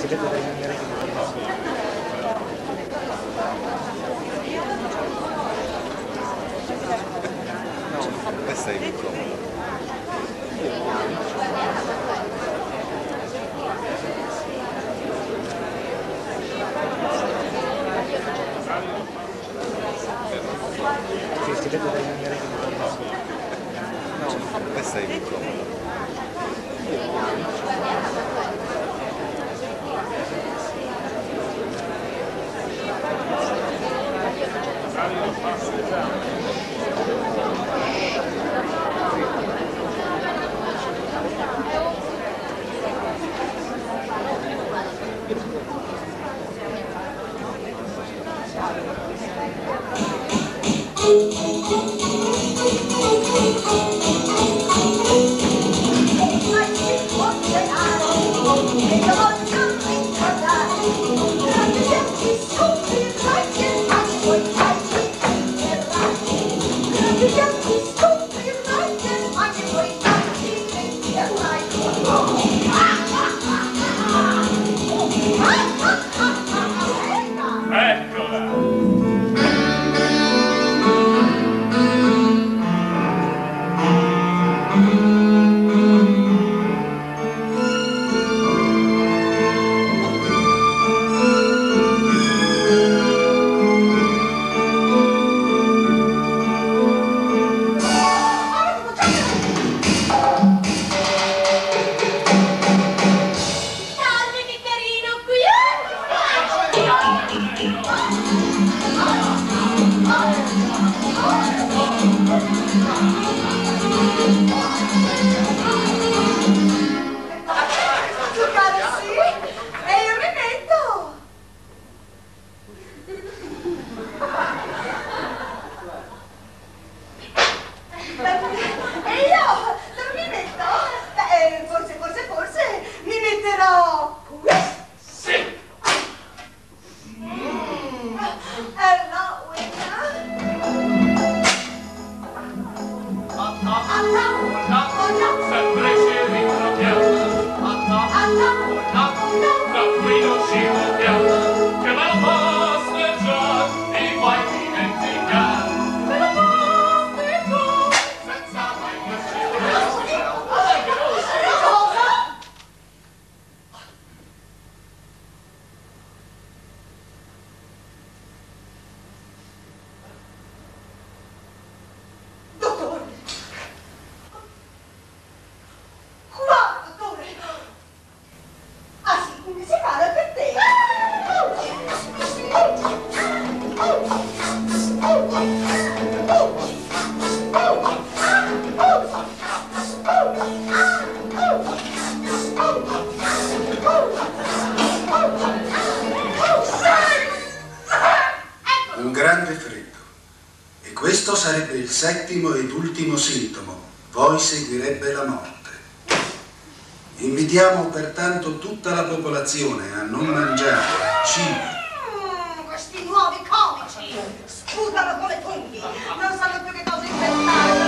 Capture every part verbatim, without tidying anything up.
Questa è più comoda. Questa è più comoda. Un grande freddo. E questo sarebbe il settimo ed ultimo sintomo. Poi seguirebbe la morte. Invitiamo pertanto tutta la popolazione a non mangiare cibi. Mm, questi nuovi comici sputano come funghi, non sanno più che cosa inventare.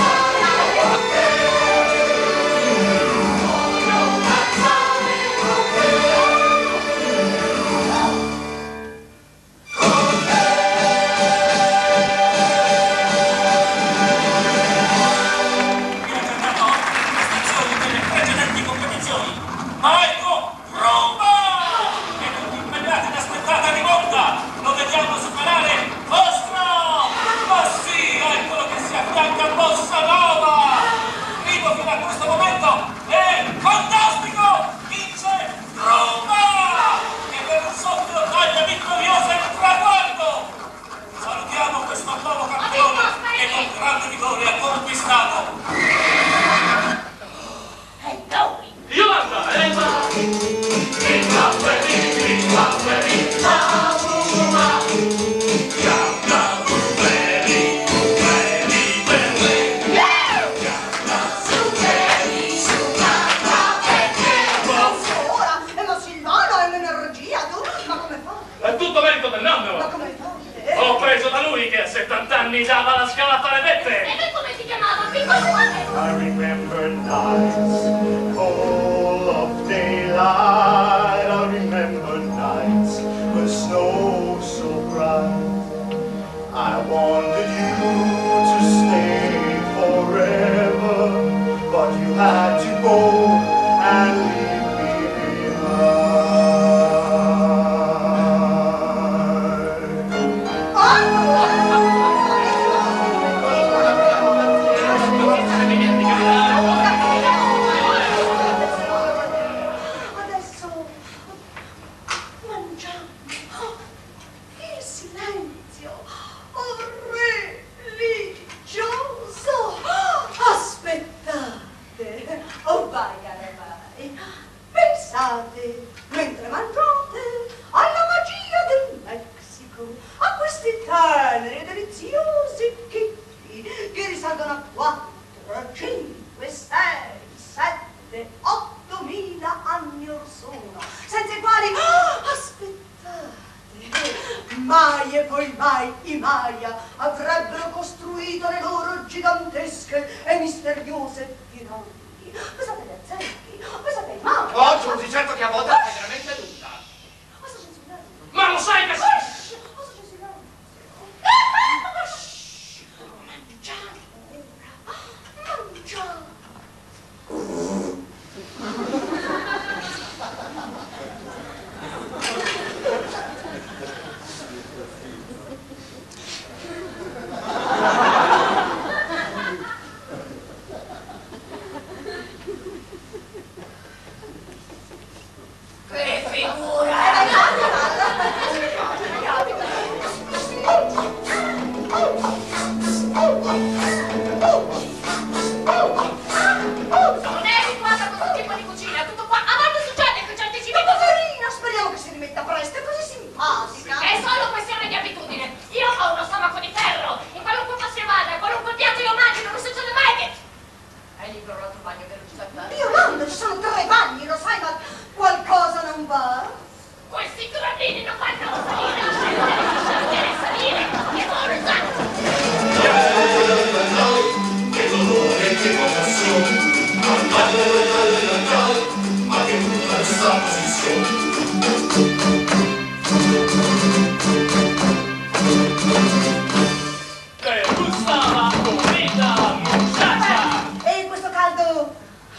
Dava la scalata alle vette! E come si chiamava? I remember nights full of daylight. I remember thought you had to go and leave me behind. Adesso mangiamo. Il silenzio religioso. Aspettate. Oh, vai, cara, vai. Pensate, mentre mangiate, alla magia del Messico, a questi teneri e deliziosi chicchi che risalgono a quattro, cinque, sei, sette, ottomila anni or sono, senza i quali, oh, aspettate, mai e poi mai i Maya avrebbero costruito le loro gigantesche e misteriose piramidi. Pensate agli aztechi, pensate ai Maya. Oh, Giusy, certo che a volte è veramente tutta. Cosa c'è silenzio? Ma lo sai che sì! Cosa c'è silenzio? Mangiate ora, mangiate. Che figura! Non è abituata a questo tipo di cucina, tutto qua. A volte succede che certi cibi... Poverina, speriamo che si rimetta presto, è così simpatica. È solo questione di abitudine. Io ho uno stomaco di ferro. In qualunque posto io vada, qualunque piatto io mangio, non succede mai che... Hai libero l'altro bagno, vero Giuseppe? Yolanda, ci sono tre bagni, lo sai, ma qualcosa non va? Questi gradini non vanno a salire, non deve salire, che forza! Che dolore, che commozione, ma che brutta questa posizione. Che gusta la comida, muchacha! E questo caldo...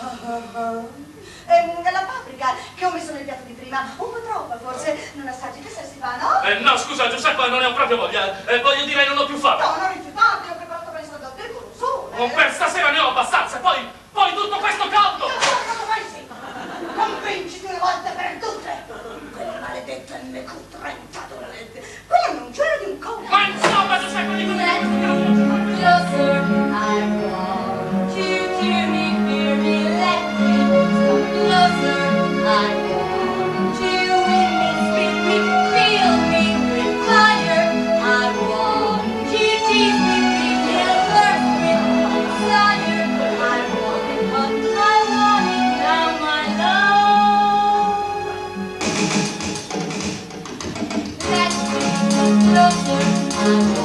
E la paprika che ho messo nel piatto di prima, un po' troppa forse, non assaggi che se si fa, no? Eh, no, scusa, Giuseppe, non ne ho proprio voglia. Eh, voglio dire, non ho più fame. No, non rifiutarti, l'ho preparato pensando a te con lo sole. Oh, per stasera ne ho abbastanza, poi, poi tutto questo caldo! Cosa pensi? Convinciti una volta per tutte! Quella maledetta M Q trenta dolente! Quella non c'era di un colpo! Ma insomma, Giuseppe, dico di questo caldo! Closer, I want you to me, hear me, let me come closer. I want you in me, speak me, feel me with fire. I want you tease me, feel burst with desire. I want it, but I want it now, my love. Let me come closer. I want